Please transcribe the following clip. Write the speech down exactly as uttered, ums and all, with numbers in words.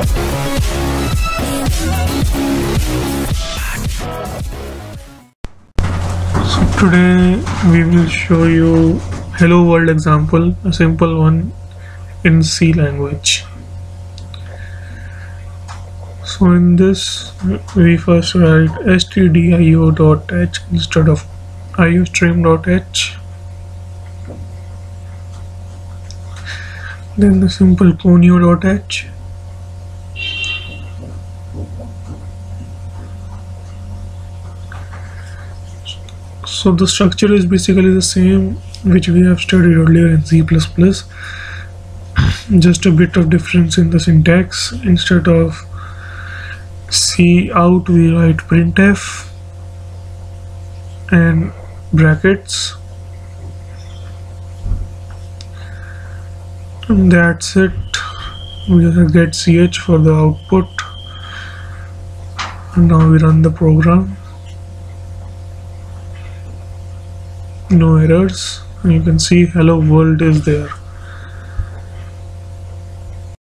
So today we will show you hello world example, a simple one in C language. So in this we first write stdio.h instead of iostream.h, then the simple conio.h, so the structure is basically the same which we have studied earlier in C plus plus, just a bit of difference in the syntax. Instead of C out we write printf and brackets, and that's it. We just get ch for the output, and now we run the program. No errors, and you can see hello world is there.